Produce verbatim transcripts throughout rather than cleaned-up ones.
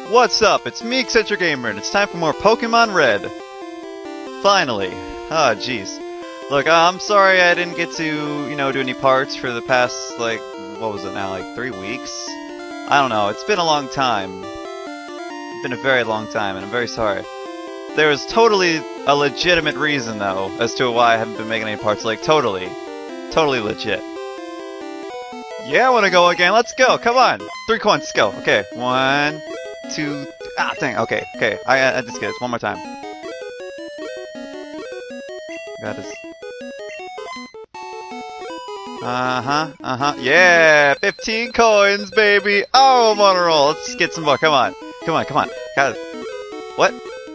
What's up? It's me, Eccentric Gamer, and it's time for more Pokemon Red. Finally. Ah, jeez. Look, I'm sorry I didn't get to, you know, do any parts for the past, like, what was it now, like three weeks? I don't know, it's been a long time. It's been a very long time, and I'm very sorry. There was totally a legitimate reason, though, as to why I haven't been making any parts, like, totally. Totally legit. Yeah, I wanna go again, let's go, come on! Three coins, let's go, okay, one... Two, ah, dang, okay, okay, I, I just get it, one more time. Got this. Uh-huh, uh-huh, yeah, fifteen coins, baby! Oh, I'm on a roll, let's get some more, come on, come on, come on, got it. What?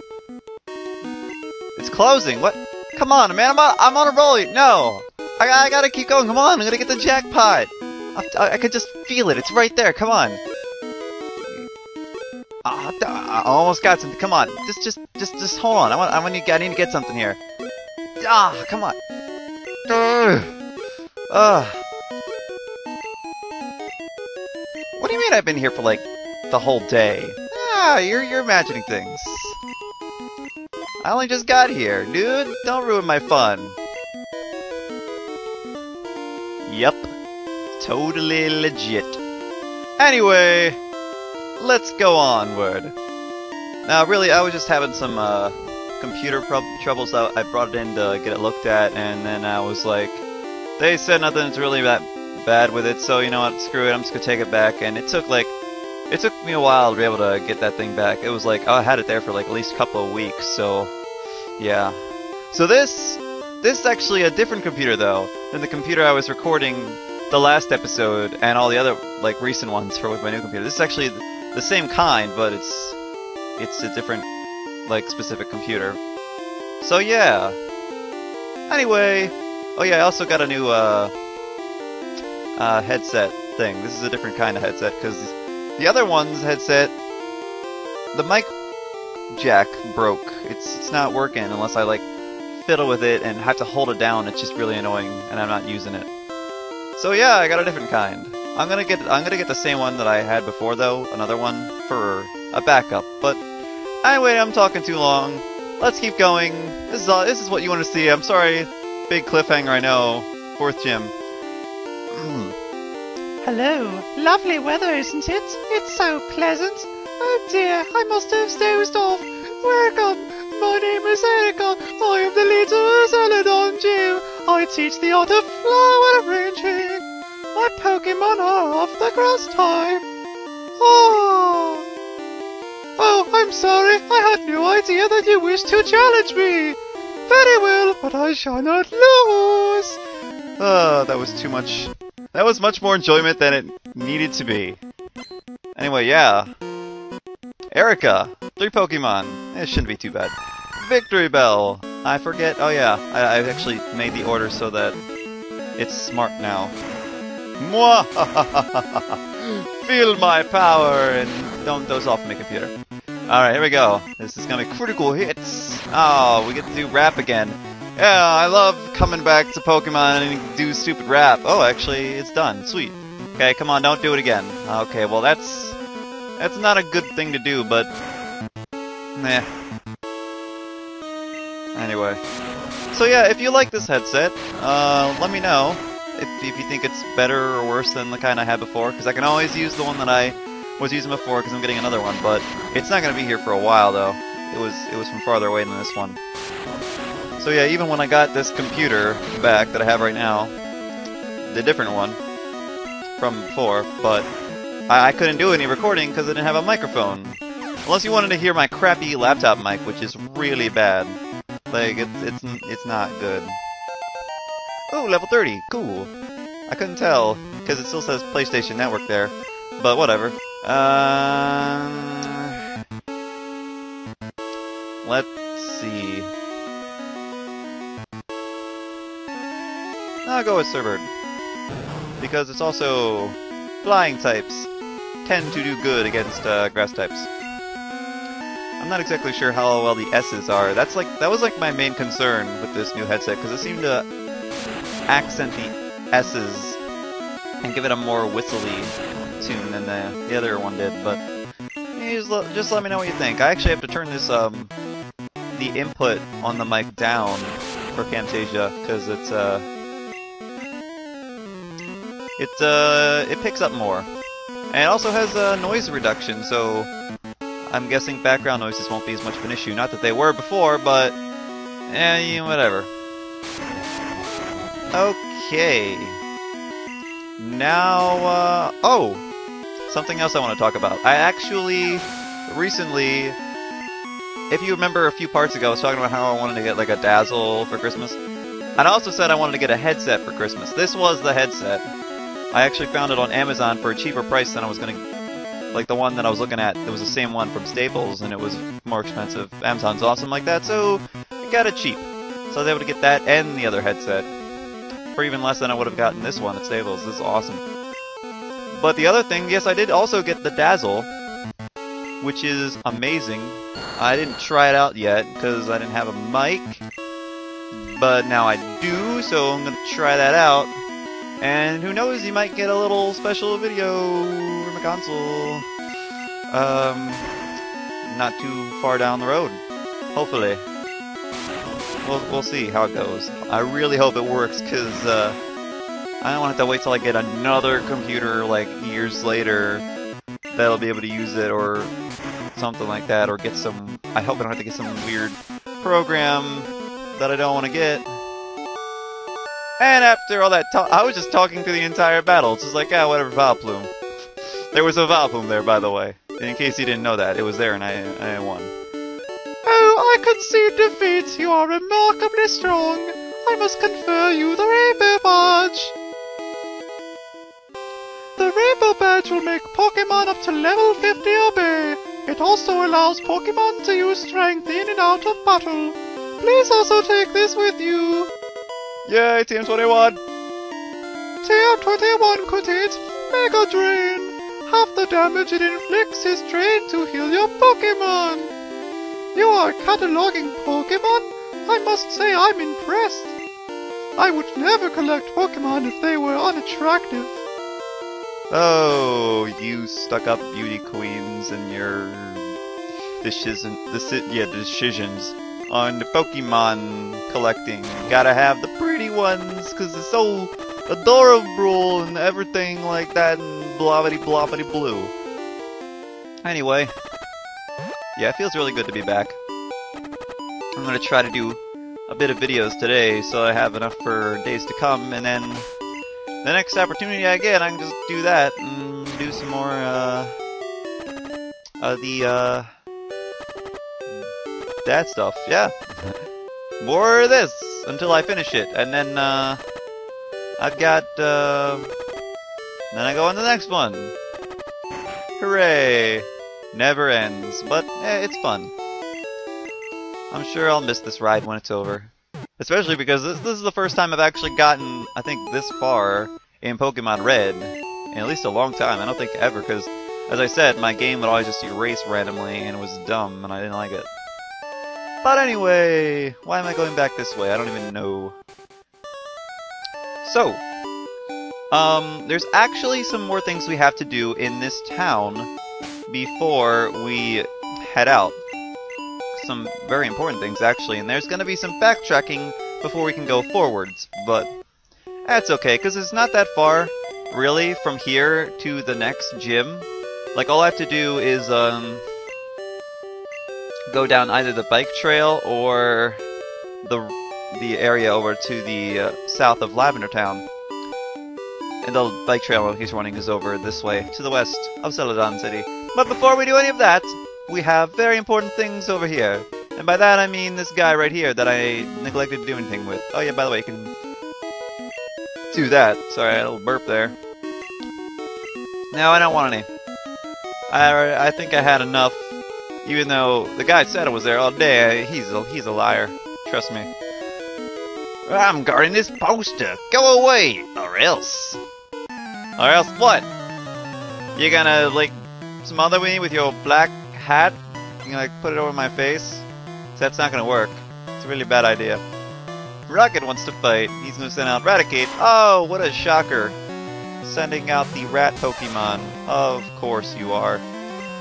It's closing, what? Come on, man, I'm on, I'm on a roll, no! I, I gotta keep going, come on, I'm gonna get the jackpot! I, I, I could just feel it, it's right there, come on! Uh, I almost got something. Come on, just, just, just, just hold on. I want, I want to, I need to get something here. Ah, come on. Ugh. Ugh. What do you mean I've been here for like the whole day? Ah, you're, you're imagining things. I only just got here, dude. Don't ruin my fun. Yep, totally legit. Anyway. Let's go onward. Now, really, I was just having some uh, computer prob troubles. I, I brought it in to get it looked at, and then I was like, they said nothing's really that bad with it, so you know what, screw it, I'm just gonna take it back. And it took like, it took me a while to be able to get that thing back. It was like, I had it there for like at least a couple of weeks, so yeah. So this, this is actually a different computer though, than the computer I was recording the last episode and all the other like recent ones for with my new computer. This is actually the same kind, but it's it's a different, like, specific computer. So yeah. Anyway, oh yeah, I also got a new uh, uh, headset thing. This is a different kind of headset because the other one's headset, the mic jack broke. It's it's not working unless I like fiddle with it and have to hold it down. It's just really annoying, and I'm not using it. So yeah, I got a different kind. I'm gonna get I'm gonna get the same one that I had before though, another one for a backup. But anyway, I'm talking too long. Let's keep going. This is all, this is what you want to see. I'm sorry, big cliffhanger. I know. Fourth gym. Hello, lovely weather, isn't it? It's so pleasant. Oh dear, I must have dozed off. Welcome. My name is Erika. I am the leader of Celadon Gym. I teach the art of flower arranging. My Pokemon are of the grass type. Oh. Oh, I'm sorry. I had no idea that you wished to challenge me. Very well, but I shall not lose. Oh, that was too much. That was much more enjoyment than it needed to be. Anyway, yeah. Erika, three Pokemon. It shouldn't be too bad. Victory Bell. I forget. Oh yeah, I, I actually made the order so that it's smart now. Mwah! Feel my power and don't doze off my computer. Alright, here we go. This is gonna be critical hits. Oh, we get to do rap again. Yeah, I love coming back to Pokemon and do stupid rap. Oh, actually, it's done. Sweet. Okay, come on, don't do it again. Okay, well that's that's not a good thing to do, but nah. Anyway. So yeah, if you like this headset, uh, let me know. If, if you think it's better or worse than the kind I had before, because I can always use the one that I was using before because I'm getting another one, but it's not going to be here for a while though. It was it was from farther away than this one. So yeah, even when I got this computer back that I have right now, the different one from before, but I, I couldn't do any recording because I didn't have a microphone. Unless you wanted to hear my crappy laptop mic, which is really bad. Like, it's, it's, it's not good. Oh, level thirty. Cool. I couldn't tell, because it still says PlayStation Network there. But whatever. Um, let's see. I'll go with Surbird. Because it's also flying types tend to do good against uh, grass types. I'm not exactly sure how well the S's are. That's like that was like my main concern with this new headset, because it seemed to accent the S's and give it a more whistly tune than the, the other one did, but just, l just let me know what you think. I actually have to turn this, um, the input on the mic down for Camtasia, because it's, uh, it, uh, it picks up more. And it also has, uh, noise reduction, so I'm guessing background noises won't be as much of an issue. Not that they were before, but, eh, you know, whatever. Okay. Now, uh, oh! Something else I want to talk about. I actually, recently, if you remember a few parts ago, I was talking about how I wanted to get like a Dazzle for Christmas. And I also said I wanted to get a headset for Christmas. This was the headset. I actually found it on Amazon for a cheaper price than I was going to, like the one that I was looking at. It was the same one from Staples, and it was more expensive. Amazon's awesome like that, so I got it cheap. So I was able to get that and the other headset for even less than I would have gotten this one at Staples. This is awesome. But the other thing, yes, I did also get the Dazzle, which is amazing. I didn't try it out yet because I didn't have a mic, but now I do, so I'm going to try that out. And who knows, you might get a little special video from a console, um, not too far down the road, hopefully. We'll, we'll see how it goes. I really hope it works, because, uh, I don't want to have to wait till I get another computer, like, years later that'll be able to use it, or something like that, or get some... I hope I don't have to get some weird program that I don't want to get. And after all that talk, I was just talking through the entire battle. It's just like, ah, whatever, Vileplume. There was a Vileplume there, by the way. In case you didn't know that, it was there and I, I won. Oh, I concede defeat. You are remarkably strong. I must confer you the Rainbow Badge. The Rainbow Badge will make Pokemon up to level fifty obey. It also allows Pokemon to use strength in and out of battle. Please also take this with you. Yay, Team twenty-one! Team twenty-one could hit Mega Drain. Half the damage it inflicts is drained to heal your Pokemon. You are cataloging Pokemon? I must say I'm impressed. I would never collect Pokemon if they were unattractive. Oh, you stuck-up beauty queens and your decision, deci yeah, decisions on the Pokemon collecting. Gotta have the pretty ones, because they're so adorable and everything like that, and blobbity blobbity blue. Anyway, yeah, it feels really good to be back. I'm gonna try to do a bit of videos today, so I have enough for days to come, and then the next opportunity I get, I can just do that and do some more, uh, uh the, uh, that stuff, yeah. More of this until I finish it, and then, uh, I've got, uh, then I go on to the next one. Hooray! Never ends, but, eh, it's fun. I'm sure I'll miss this ride when it's over. Especially because this, this is the first time I've actually gotten, I think, this far in Pokemon Red in at least a long time. I don't think ever, because, as I said, my game would always just erase randomly, and it was dumb, and I didn't like it. But anyway, why am I going back this way? I don't even know. So, um, there's actually some more things we have to do in this town before we head out. Some very important things, actually, and there's gonna be some backtracking before we can go forwards, but that's okay, because it's not that far, really, from here to the next gym. Like, all I have to do is, um, go down either the bike trail or the the area over to the uh, south of Lavender Town. And the bike trail he's running is over this way, to the west of Celadon City. But before we do any of that, we have very important things over here. And by that I mean this guy right here that I neglected to do anything with. Oh yeah, by the way, you can do that. Sorry, I had a little burp there. No, I don't want any. I, I think I had enough. Even though the guy said it was there all day, he's a, he's a liar. Trust me. I'm guarding this poster. Go away, or else. Or else what? You gonna, like, smother me with your black hat? You like put it over my face? That's not gonna work. It's a really bad idea. Rocket wants to fight. He's gonna send out Raticate. Oh, what a shocker. Sending out the rat Pokemon. Of course you are.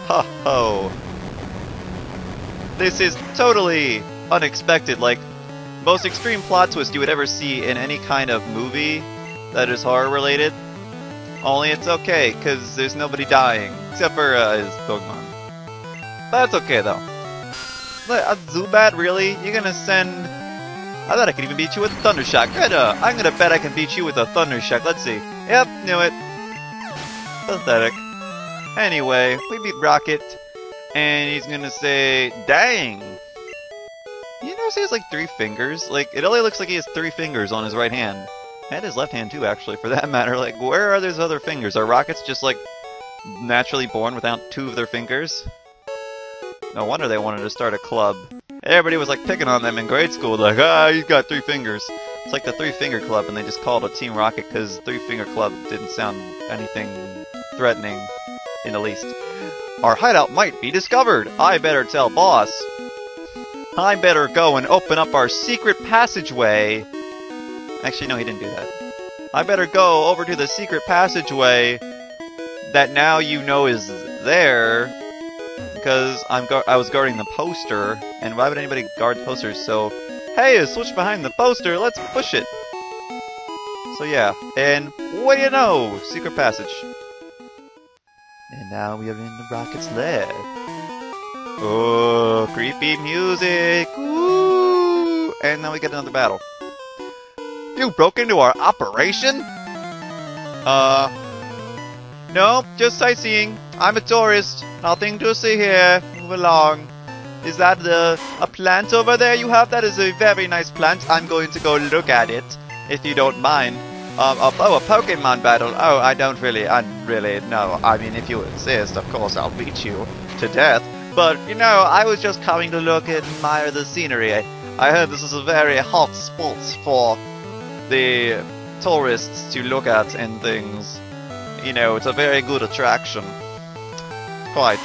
Ho ho. This is totally unexpected, like, most extreme plot twist you would ever see in any kind of movie that is horror related. Only it's okay, because there's nobody dying, except for uh, his Pokemon. That's okay though. A Zubat, really? You're gonna send... I thought I could even beat you with Thunder Shock. Good, uh, I'm gonna bet I can beat you with a Thunder Shock. Let's see. Yep, knew it. Pathetic. Anyway, we beat Rocket, and he's gonna say, dang! You notice he has like three fingers? Like, it only looks like he has three fingers on his right hand. And his left hand too, actually, for that matter. Like, where are those other fingers? Are Rockets just like naturally born without two of their fingers? No wonder they wanted to start a club. Everybody was like picking on them in grade school, like, ah, he's got three fingers. It's like the Three Finger Club, and they just called it Team Rocket because Three Finger Club didn't sound anything threatening in the least. Our hideout might be discovered. I better tell boss. I better go and open up our secret passageway. Actually, no, he didn't do that. I better go over to the secret passageway that now you know is there, because I'm gu I was guarding the poster, and why would anybody guard posters? So, hey, switch behind the poster, let's push it. So yeah, and what do you know? Secret passage. And now we are in the Rocket's lair. Oh, creepy music! Ooh. And now we get another battle. You broke into our operation? Uh... No, just sightseeing. I'm a tourist. Nothing to see here. Move along. Is that the, a plant over there you have? That is a very nice plant. I'm going to go look at it, if you don't mind. Um, oh, oh, a Pokemon battle. Oh, I don't really, I really, no. I mean, if you insist, of course I'll beat you to death. But, you know, I was just coming to look and admire the scenery. I, I heard this is a very hot spot for the tourists to look at and things. You know, it's a very good attraction. Quite.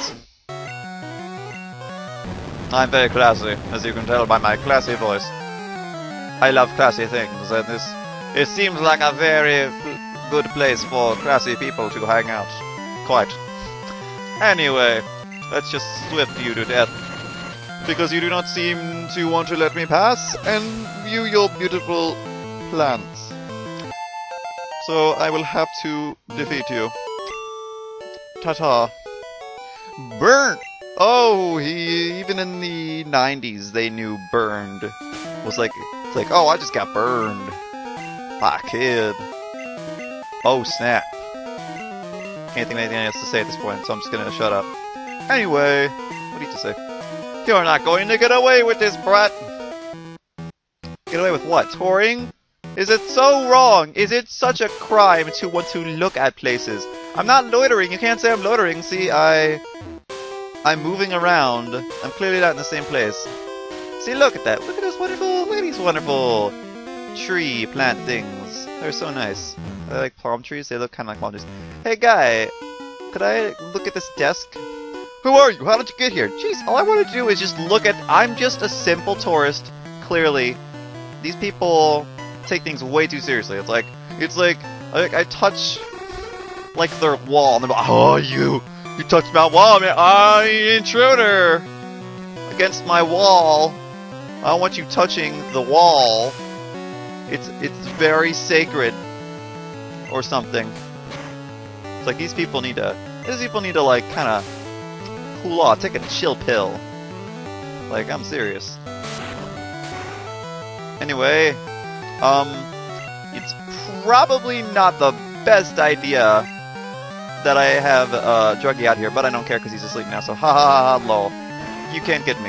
I'm very classy, as you can tell by my classy voice. I love classy things, and this it seems like a very good place for classy people to hang out. Quite. Anyway, let's just whip you to death. Because you do not seem to want to let me pass and view your beautiful plants. So I will have to defeat you. Ta-ta. Burn! Oh, he even in the nineties they knew burned was like it's like, oh, I just got burned. Ah, kid. Oh, snap. Can't think of anything else to say at this point, so I'm just gonna shut up. Anyway, what do you have to say? You're not going to get away with this, brat! Get away with what? Touring? Is it so wrong? Is it such a crime to want to look at places? I'm not loitering. You can't say I'm loitering. See, I... I'm moving around. I'm clearly not in the same place. See, look at that. Look at those wonderful, look at these wonderful tree plant things. They're so nice. Are they like palm trees? They look kind of like palm trees. Hey, guy. Could I look at this desk? Who are you? How did you get here? Jeez, all I want to do is just look at... I'm just a simple tourist, clearly. These people take things way too seriously. It's like, it's like, like I touch, like, their wall, and they're like, oh, you, you touched my wall, man, I'm an intruder against my wall. I don't want you touching the wall. It's, it's very sacred, or something. It's like, these people need to, these people need to, like, kind of cool off, take a chill pill. Like, I'm serious. Anyway, um, it's probably not the best idea that I have uh, Druggy out here, but I don't care because he's asleep now, so ha ha ha lol. You can't get me.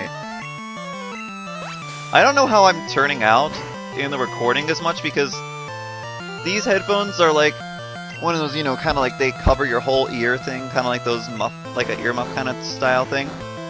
I don't know how I'm turning out in the recording as much because these headphones are like one of those, you know, kind of like they cover your whole ear thing, kind of like those muff, like an earmuff kind of style thing.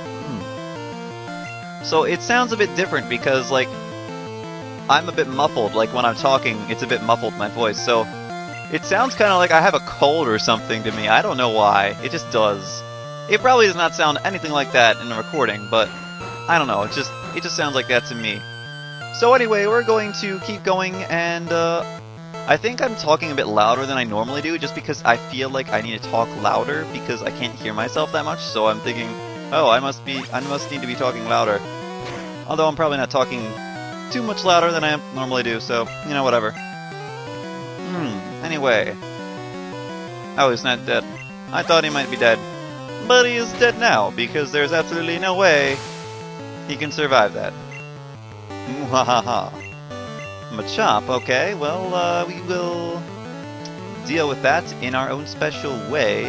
Hmm. So it sounds a bit different because, like, I'm a bit muffled, like when I'm talking, it's a bit muffled, my voice, so it sounds kind of like I have a cold or something to me. I don't know why, it just does. It probably does not sound anything like that in the recording, but I don't know, it just it just sounds like that to me. So anyway, we're going to keep going, and uh, I think I'm talking a bit louder than I normally do, just because I feel like I need to talk louder because I can't hear myself that much. So I'm thinking, oh, I must be, I must need to be talking louder. Although I'm probably not talking too much louder than I normally do. So you know, whatever. Hmm. Anyway. Oh, he's not dead. I thought he might be dead, but he is dead now because there's absolutely no way he can survive that. Mwahaha. Machop, okay, well, uh, we will deal with that in our own special way.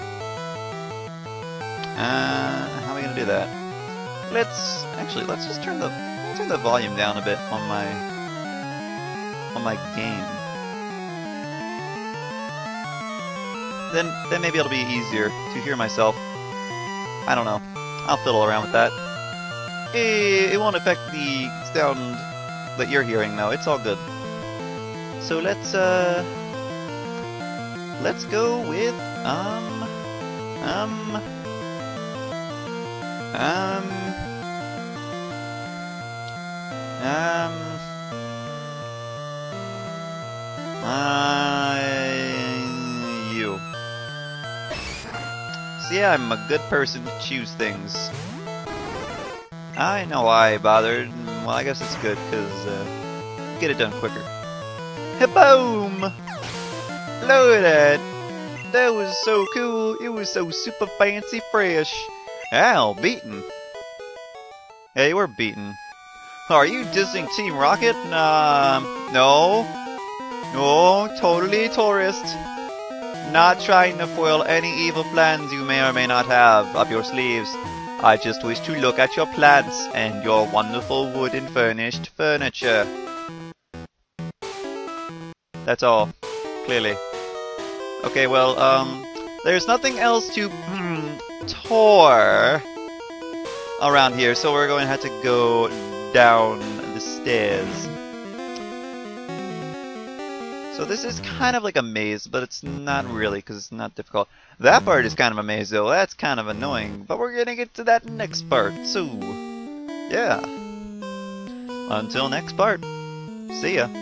Uh, how are we gonna do that? Let's, actually, let's just turn the, turn the volume down a bit on my, on my game. Then, then maybe it'll be easier to hear myself. I don't know. I'll fiddle around with that. It, it won't affect the sound that you're hearing, though. It's all good. So let's uh, let's go with um, um, um, um, uh, you. See, I'm a good person to choose things. I know I bothered. Well, I guess it's good, because uh, get it done quicker. Boom! Look at that! That was so cool. It was so super fancy fresh. Ow, beaten. Yeah, you were beaten. Are you dissing Team Rocket? Nah, no. No, totally tourist. Not trying to foil any evil plans you may or may not have up your sleeves. I just wish to look at your plants and your wonderful wooden furnished furniture. That's all, clearly. Okay, well, um, there's nothing else to hmm, tour around here, so we're going to have to go down the stairs. So this is kind of like a maze, but it's not really, because it's not difficult. That part is kind of a maze, though. That's kind of annoying, but we're gonna get to that next part, so yeah. Until next part, see ya.